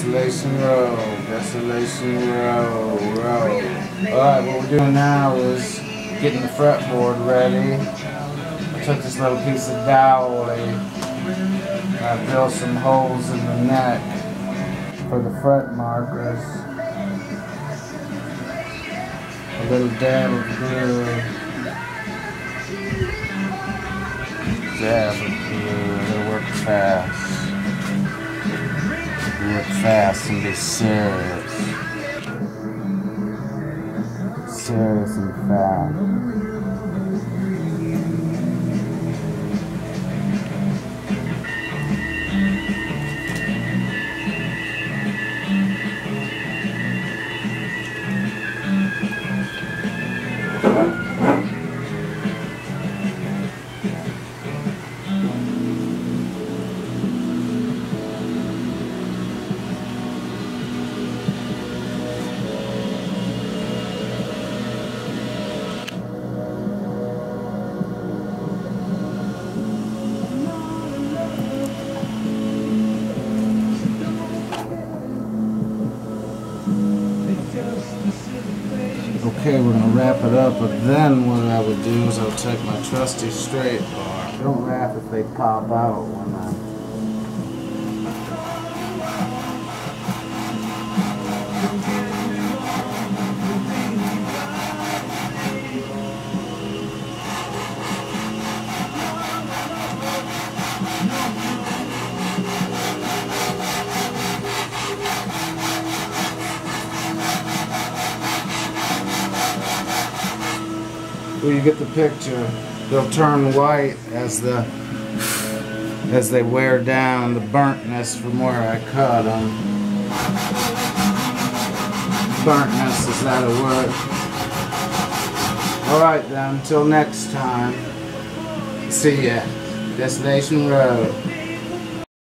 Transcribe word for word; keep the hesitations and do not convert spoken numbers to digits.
Desolation Road, Desolation Road, Road. Alright, what we're doing now is getting the fretboard ready. I took this little piece of dowel and I drilled some holes in the neck for the fret markers. A little dab of glue. Dab of glue, it'll work fast. Work fast and be serious. Serious and fast. Okay, we're going to wrap it up, but then what I would do is I would take my trusty straight bar. Don't wrap if they pop out when I... Well, you get the picture. They'll turn white as the as they wear down, the burntness from where I cut them. Burntness is that a word? Alright then, until next time. See ya. Desolation Road.